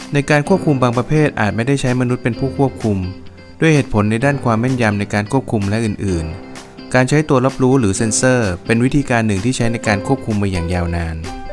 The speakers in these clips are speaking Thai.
ในการควบคุมบางประเภทอาจไม่ได้ใช้มนุษย์เป็นผู้ควบคุมด้วยเหตุผลในด้านความแม่นยำในการควบคุมและอื่นๆการใช้ตัวรับรู้หรือเซ็นเซอร์เป็นวิธีการหนึ่งที่ใช้ในการควบคุมมาอย่างยาวนาน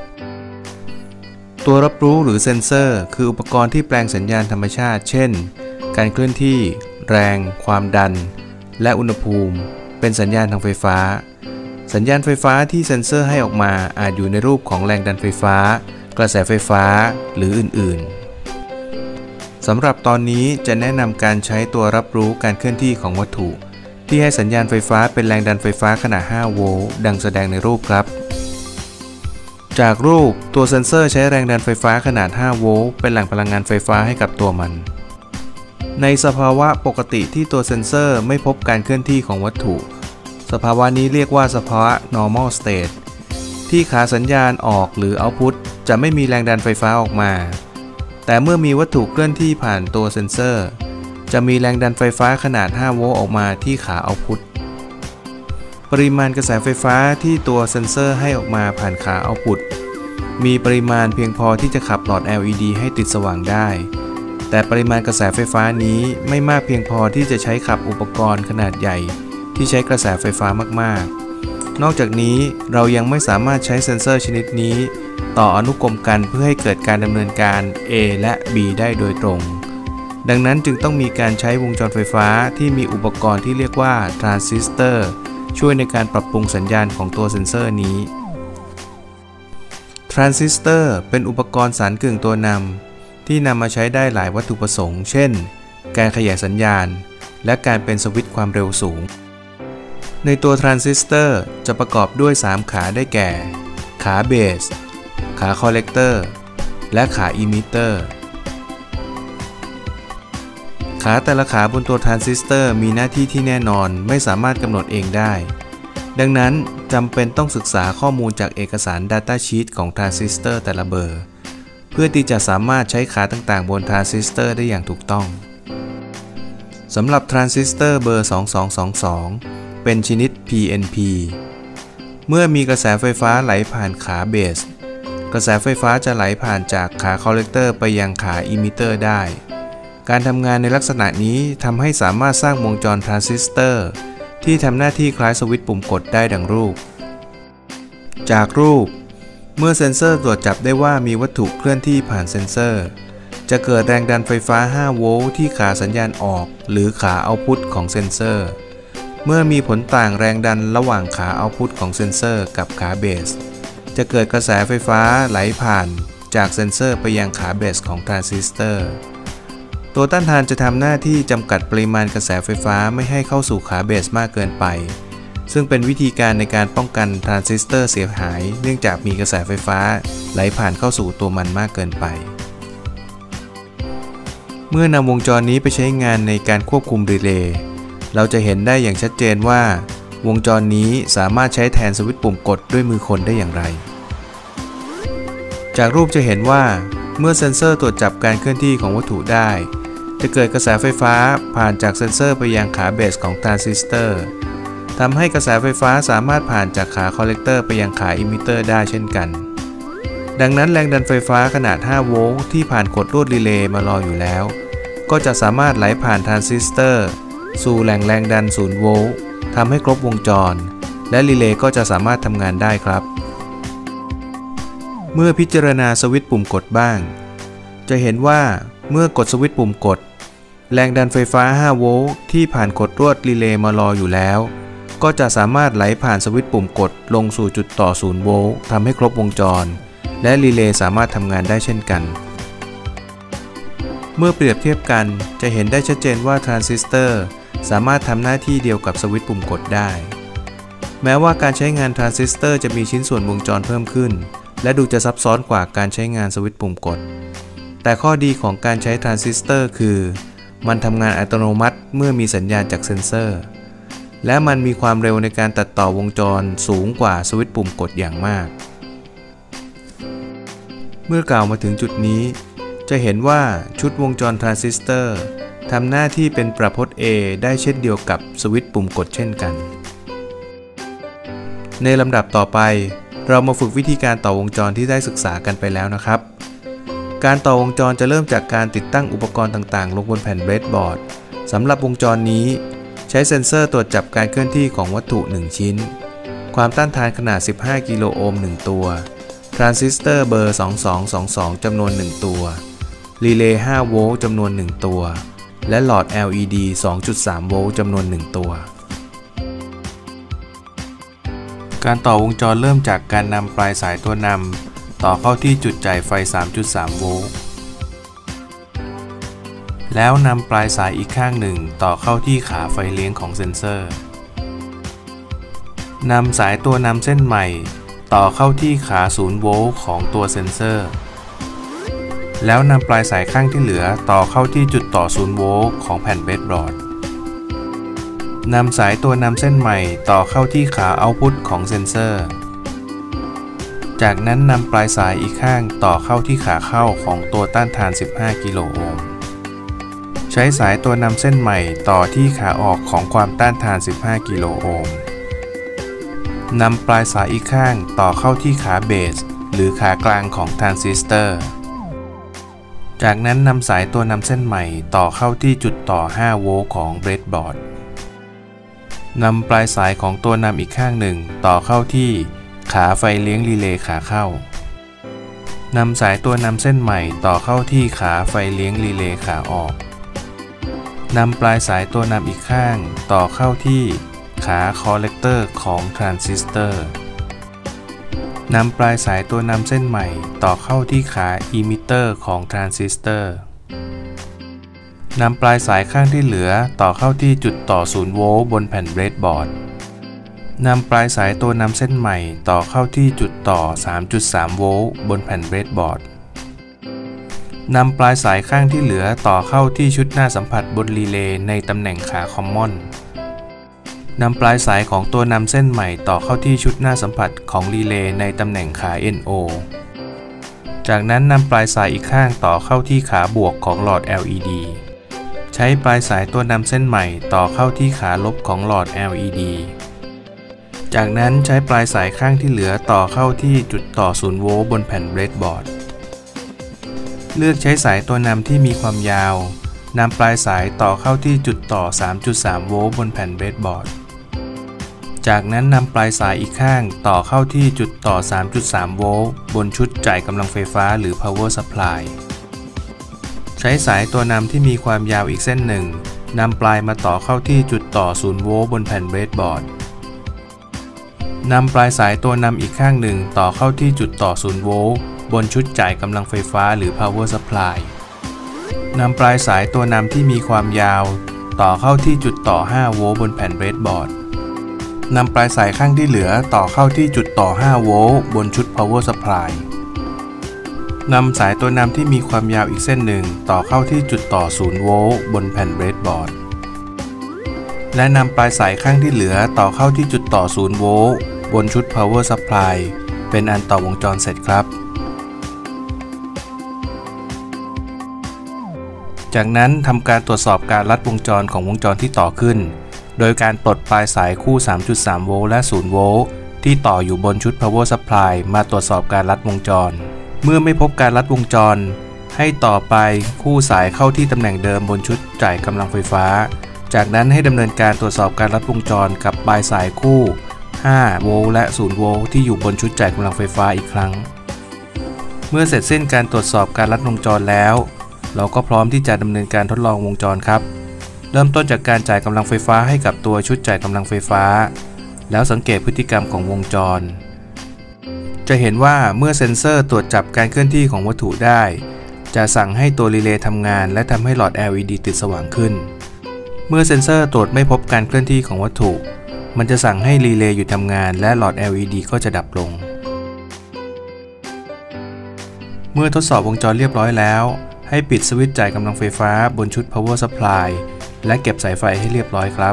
ตัวรับรู้หรือเซ็นเซอร์คืออุปกรณ์ที่แปลงสัญญาณธรรมชาติเช่นการเคลื่อนที่แรงความดันและอุณหภูมิเป็นสัญญาณทางไฟฟ้าสัญญาณไฟฟ้าที่เซ็นเซอร์ให้ออกมาอาจอยู่ในรูปของแรงดันไฟฟ้ากระแสไฟฟ้าหรืออื่นๆสำหรับตอนนี้จะแนะนำการใช้ตัวรับรู้การเคลื่อนที่ของวัตถุที่ให้สัญญาณไฟฟ้าเป็นแรงดันไฟฟ้าขนาด5โวลต์ดังแสดงในรูปครับจากรูปตัวเซ็นเซอร์ใช้แรงดันไฟฟ้าขนาด5โวลต์เป็นแหล่งพลังงานไฟฟ้าให้กับตัวมันในสภาวะปกติที่ตัวเซ็นเซอร์ไม่พบการเคลื่อนที่ของวัตถุสภาวะนี้เรียกว่าสภาวะ normal state ที่ขาสัญญาณออกหรือ output จะไม่มีแรงดันไฟฟ้าออกมาแต่เมื่อมีวัตถุเคลื่อนที่ผ่านตัวเซ็นเซอร์จะมีแรงดันไฟฟ้าขนาด5โวลต์ออกมาที่ขา output ปริมาณกระแสไฟฟ้าที่ตัวเซ็นเซอร์ให้ออกมาผ่านขา output มีปริมาณเพียงพอที่จะขับหลอด LED ให้ติดสว่างได้แต่ปริมาณกระแสไฟฟ้านี้ไม่มากเพียงพอที่จะใช้ขับอุปกรณ์ขนาดใหญ่ที่ใช้กระแสไฟฟ้ามากๆนอกจากนี้เรายังไม่สามารถใช้เซ็นเซอร์ชนิดนี้ต่ออนุกรมกันเพื่อให้เกิดการดำเนินการ A และ B ได้โดยตรงดังนั้นจึงต้องมีการใช้วงจรไฟฟ้าที่มีอุปกรณ์ที่เรียกว่าทรานซิสเตอร์ช่วยในการปรับปรุงสัญญาณของตัวเซ็นเซอร์นี้ทรานซิสเตอร์เป็นอุปกรณ์สารกึ่งตัวนำที่นำมาใช้ได้หลายวัตถุประสงค์เช่นการขยายสัญญาณและการเป็นสวิตช์ความเร็วสูงในตัวทรานซิสเตอร์จะประกอบด้วย3ขาได้แก่ขาเบสขาคอลเลกเตอร์และขาอิมิเตอร์ขาแต่ละขาบนตัวทรานซิสเตอร์มีหน้าที่ที่แน่นอนไม่สามารถกำหนดเองได้ดังนั้นจำเป็นต้องศึกษาข้อมูลจากเอกสาร Data Sheet ของทรานซิสเตอร์แต่ละเบอร์เพื่อที่จะสามารถใช้ขาต่างๆบนทรานซิสเตอร์ได้อย่างถูกต้องสำหรับทรานซิสเตอร์เบอร์2222เป็นชนิด PNP เมื่อมีกระแสไฟฟ้าไหลผ่านขาเบสกระแสไฟฟ้าจะไหลผ่านจากขาคอลเลกเตอร์ไปยังขาอิมิเตอร์ได้การทำงานในลักษณะนี้ทำให้สามารถสร้างวงจรทรานซิสเตอร์ที่ทำหน้าที่คล้ายสวิตช์ปุ่มกดได้ดังรูปจากรูปเมื่อเซ็นเซอร์ตรวจจับได้ว่ามีวัตถุเคลื่อนที่ผ่านเซ็นเซอร์จะเกิดแรงดันไฟฟ้า5โวลต์ที่ขาสัญญาณออกหรือขาเอาท์พุตของเซ็นเซอร์เมื่อมีผลต่างแรงดันระหว่างขาเอาท์พุตของเซ็นเซอร์กับขาเบสจะเกิดกระแสไฟฟ้าไหลผ่านจากเซ็นเซอร์ไปยังขาเบสของทรานซิสเตอร์ตัวต้านทานจะทำหน้าที่จำกัดปริมาณกระแสไฟฟ้าไม่ให้เข้าสู่ขาเบสมากเกินไปซึ่งเป็นวิธีการในการป้องกันทรานซิสเตอร์เสียหายเนื่องจากมีกระแสไฟฟ้าไหลผ่านเข้าสู่ตัวมันมากเกินไปเมื่อนำวงจรนี้ไปใช้งานในการควบคุมรีเลย์เราจะเห็นได้อย่างชัดเจนว่าวงจรนี้สามารถใช้แทนสวิตช์ปุ่มกดด้วยมือคนได้อย่างไรจากรูปจะเห็นว่าเมื่อเซ็นเซอร์ตรวจจับการเคลื่อนที่ของวัตถุได้จะเกิดกระแสไฟฟ้าผ่านจากเซ็นเซอร์ไปยังขาเบสของทรานซิสเตอร์ทำให้กระแสไฟฟ้าสามารถผ่านจากขาคอลเลกเตอร์ไปยังขาอิมิเตอร์ได้เช่นกันดังนั้นแรงดันไฟฟ้าขนาด5โวลต์ที่ผ่านกดลวดรีเลย์มารออยู่แล้วก็จะสามารถไหลผ่านทรานซิสเตอร์สู่แหล่งแรงดัน0โวลต์ทำให้ครบวงจรและรีเลย์ก็จะสามารถทำงานได้ครับเมื่อพิจารณาสวิตช์ปุ่มกดบ้างจะเห็นว่าเมื่อกดสวิตช์ปุ่มกดแรงดันไฟฟ้า5โวลต์ที่ผ่านกดลวดรีเลย์มารออยู่แล้วก็จะสามารถไหลผ่านสวิตช์ปุ่มกดลงสู่จุดต่อ0โวลต์ทำให้ครบวงจรและรีเลย์สามารถทำงานได้เช่นกันเมื่อเปรียบเทียบกันจะเห็นได้ชัดเจนว่าทรานซิสเตอร์สามารถทำหน้าที่เดียวกับสวิตช์ปุ่มกดได้แม้ว่าการใช้งานทรานซิสเตอร์จะมีชิ้นส่วนวงจรเพิ่มขึ้นและดูจะซับซ้อนกว่าการใช้งานสวิตช์ปุ่มกดแต่ข้อดีของการใช้ทรานซิสเตอร์คือมันทำงานอัตโนมัติเมื่อมีสัญญาณจากเซ็นเซอร์และมันมีความเร็วในการตัดต่อวงจรสูงกว่าสวิตช์ปุ่มกดอย่างมากเมื่อกล่าวมาถึงจุดนี้จะเห็นว่าชุดวงจรทรานซิสเตอร์ทำหน้าที่เป็นประพจน์ A ได้เช่นเดียวกับสวิตช์ปุ่มกดเช่นกันในลำดับต่อไปเรามาฝึกวิธีการต่อวงจรที่ได้ศึกษากันไปแล้วนะครับการต่อวงจรจะเริ่มจากการติดตั้งอุปกรณ์ต่างๆลงบนแผ่นเบรดบอร์ดสำหรับวงจรนี้ใช้เซ็นเซอร์ตรวจจับการเคลื่อนที่ของวัตถุ1ชิ้นความต้านทานขนาด15กิโลโอห์ม1ตัวทรานซิสเตอร์เบอร์2222จำนวน1ตัวรีเลย์5โวลต์จำนวน1ตัวและหลอด LED 2.3 โวลต์จำนวน1ตัวการต่อวงจรเริ่มจากการนำปลายสายตัวนำต่อเข้าที่จุดจ่ายไฟ 3.3 โวลต์แล้วนำปลายสายอีกข้างหนึ่งต่อเข้าที่ขาไฟเลี้ยงของเซ็นเซอร์นำสายตัวนำเส้นใหม่ต่อเข้าที่ขา0โวลต์ของตัวเซ็นเซอร์แล้วนำปลายสายข้างที่เหลือต่อเข้าที่จุดต่อ0โวลต์ของแผ่นเบรดบอร์ดนำสายตัวนำเส้นใหม่ต่อเข้าที่ขาเอาต์พุตของเซ็นเซอร์จากนั้นนำปลายสายอีกข้างต่อเข้าที่ขาเข้าของตัวต้านทาน15กิโลโอห์มใช้สายตัวนำเส้นใหม่ต่อที่ขาออกของความต้านทาน15กิโลโอห์มนำปลายสายอีกข้างต่อเข้าที่ขาเบสหรือขากลางของทรานซิสเตอร์จากนั้นนำสายตัวนำเส้นใหม่ต่อเข้าที่จุดต่อ5โวลต์ของเบรดบอร์ดนำปลายสายของตัวนำอีกข้างหนึ่งต่อเข้าที่ขาไฟเลี้ยงรีเลย์ขาเข้านำสายตัวนำเส้นใหม่ต่อเข้าที่ขาไฟเลี้ยงรีเลย์ขาออกนำปลายสายตัวนำอีกข้างต่อเข้าที่ขาคอลเลกเตอร์ของทรานซิสเตอร์นำปลายสายตัวนำเส้นใหม่ต่อเข้าที่ขาอิมิเตอร์ของทรานซิสเตอร์นำปลายสายข้างที่เหลือต่อเข้าที่จุดต่อ0โวลต์บนแผ่นเบรดบอร์ดนำปลายสายตัวนำเส้นใหม่ต่อเข้าที่จุดต่อ 3.3 โวลต์บนแผ่นเบรดบอร์ดนำปลายสายข้างที่เหลือต่อเข้าที่ชุดหน้าสัมผัสบนรีเลย์ในตำแหน่งขาคอมมอนนำปลายสายของตัวนำเส้นใหม่ต่อเข้าที่ชุดหน้าสัมผัสของรีเลย์ในตำแหน่งขา NO จากนั้นนำปลายสายอีกข้างต่อเข้าที่ขาบวกของหลอด LED ใช้ปลายสายตัวนำเส้นใหม่ต่อเข้าที่ขาลบของหลอด LED จากนั้นใช้ปลายสายข้างที่เหลือต่อเข้าที่จุดต่อ0โวลต์บนแผ่นเบรดบอร์ดเลือกใช้สายตัวนำที่มีความยาวนำปลายสายต่อเข้าที่จุดต่อ 3.3 โวลต์บนแผ่นเบรดบอร์ดจากนั้นนำปลายสายอีกข้างต่อเข้าที่จุดต่อ 3.3 โวลต์บนชุดจ่ายกำลังไฟฟ้าหรือ power supply ใช้สายตัวนำที่มีความยาวอีกเส้นหนึ่งนำปลายมาต่อเข้าที่จุดต่อ0โวลต์บนแผ่นเบรดบอร์ดนำปลายสายตัวนำอีกข้างหนึ่งต่อเข้าที่จุดต่อ0โวลต์บนชุดจ่ายกำลังไฟฟ้าหรือ power supply นำปลายสายตัวนำที่มีความยาวต่อเข้าที่จุดต่อ5โวลต์บนแผ่นเบรดบอร์ดนำปลายสายข้างที่เหลือต่อเข้าที่จุดต่อ5โวลต์บนชุด power supply นำสายตัวนำที่มีความยาวอีกเส้นหนึ่งต่อเข้าที่จุดต่อ0โวลต์บนแผ่นเบรดบอร์ดและนำปลายสายข้างที่เหลือต่อเข้าที่จุดต่อ0โวลต์บนชุด power supply เป็นอันต่อวงจรเสร็จครับจากนั้นทำการตรวจสอบการลัดวงจรของวงจรที่ต่อขึ้นโดยการปลดปลายสายคู่ 3.3 โวลต์และ0โวลต์ที่ต่ออยู่บนชุด power supply มาตรวจสอบการลัดวงจรเมื่อไม่พบการลัดวงจรให้ต่อไปคู่สายเข้าที่ตำแหน่งเดิมบนชุดจ่ายกำลังไฟฟ้าจากนั้นให้ดำเนินการตรวจสอบการลัดวงจรกับปลายสายคู่5โวลต์และ0โวลต์ที่อยู่บนชุดจ่ายกำลังไฟฟ้าอีกครั้งเมื่อเสร็จสิ้นการตรวจสอบการลัดวงจรแล้วเราก็พร้อมที่จะดำเนินการทดลองวงจรครับเริ่มต้นจากการจ่ายกำลังไฟฟ้าให้กับตัวชุดจ่ายกำลังไฟฟ้าแล้วสังเกตพฤติกรรมของวงจรจะเห็นว่าเมื่อเซ็นเซอร์ตรวจจับการเคลื่อนที่ของวัตถุได้จะสั่งให้ตัวรีเลย์ทำงานและทำให้หลอด LED ติดสว่างขึ้นเมื่อเซ็นเซอร์ตรวจไม่พบการเคลื่อนที่ของวัตถุมันจะสั่งให้รีเลย์หยุดทำงานและหลอด LED ก็จะดับลงเมื่อทดสอบวงจรเรียบร้อยแล้วให้ปิดสวิตช์จ่ายกำลังไฟฟ้าบนชุด power supply และเก็บสายไฟให้เรียบร้อยครับ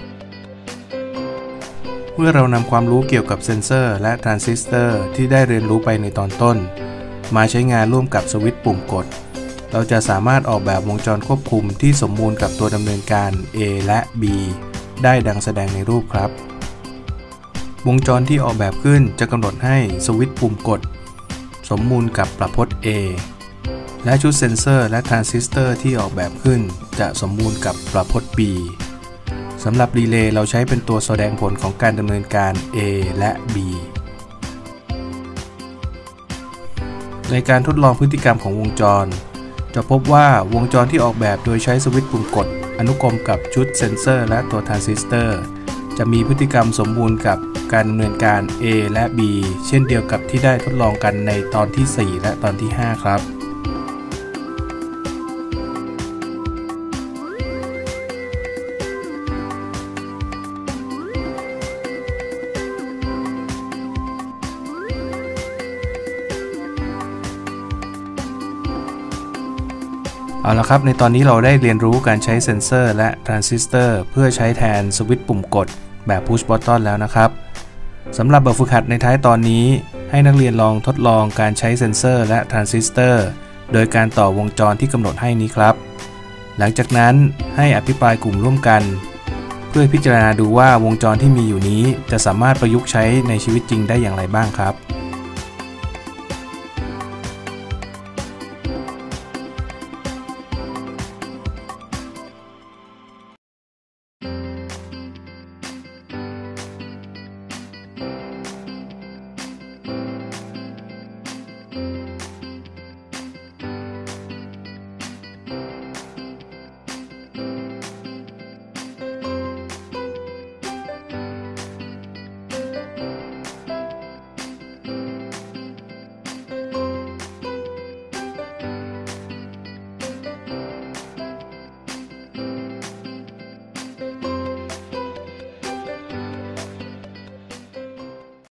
เมื่อเรานำความรู้เกี่ยวกับเซ็นเซอร์และทรานซิสเตอร์ที่ได้เรียนรู้ไปในตอนต้นมาใช้งานร่วมกับสวิตช์ปุ่มกดเราจะสามารถออกแบบวงจรควบคุมที่สมบูรณ์กับตัวดำเนินการ A และ B ได้ดังแสดงในรูปครับวงจรที่ออกแบบขึ้นจะกำหนดให้สวิตช์ปุ่มกดสมบูรณ์กับประพจน์ A และชุดเซ็นเซอร์และทรานซิสเตอร์ที่ออกแบบขึ้นจะสมบูรณ์กับประพจน์ B สำหรับรีเลย์เราใช้เป็นตัวแสดงผลของการดำเนินการ A และ B ในการทดลองพฤติกรรมของวงจรจะพบว่าวงจรที่ออกแบบโดยใช้สวิตช์ปุ่มกดอนุกรมกับชุดเซ็นเซอร์และตัวทรานซิสเตอร์จะมีพฤติกรรมสมบูรณ์กับการดำเนินการ A และ B เช่นเดียวกับที่ได้ทดลองกันในตอนที่ 4 และตอนที่ 5 ครับเอาละครับในตอนนี้เราได้เรียนรู้การใช้เซ็นเซอร์และทรานซิสเตอร์เพื่อใช้แทนสวิตช์ปุ่มกดแบบ Push Button แล้วนะครับสำหรับแบบฝึกหัดในท้ายตอนนี้ให้นักเรียนลองทดลองการใช้เซ็นเซอร์และทรานซิสเตอร์โดยการต่อวงจรที่กำหนดให้นี้ครับหลังจากนั้นให้อภิปรายกลุ่มร่วมกันเพื่อพิจารณาดูว่าวงจรที่มีอยู่นี้จะสามารถประยุกต์ใช้ในชีวิตจริงได้อย่างไรบ้างครับ